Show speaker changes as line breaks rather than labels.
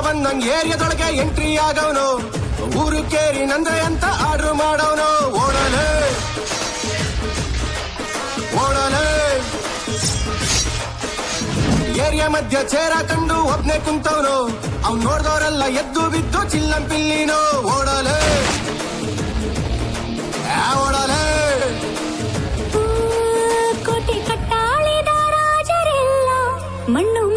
ಬಂದಂಗ್ ಏರಿಯಾದೊಳಗೆ ಎಂಟ್ರಿ ಆಗವನು, ಊರು ಕೇರಿ ನಂದ್ರೆ ಅಂತ ಆರ್ಡರ್ ಮಾಡವನು. ಓಡಲೆ ಓಡಲೆ ಏರಿಯಾ ಮಧ್ಯ ಚೇರ ಕಂಡು ಒಬ್ನೇ ಕುಂತವನು, ಅವ್ನು ನೋಡ್ದವರೆಲ್ಲ ಎದ್ದು ಬಿದ್ದು ಚಿಲ್ಲಂಪಿಲ್ಲಿನೋ. ಓಡಲೆ ಓಡಲೆ
ಕೋಟೆ ಕಟ್ಟಾಳಿದ ರಾಜರೆಲ್ಲ ಮಣ್ಣು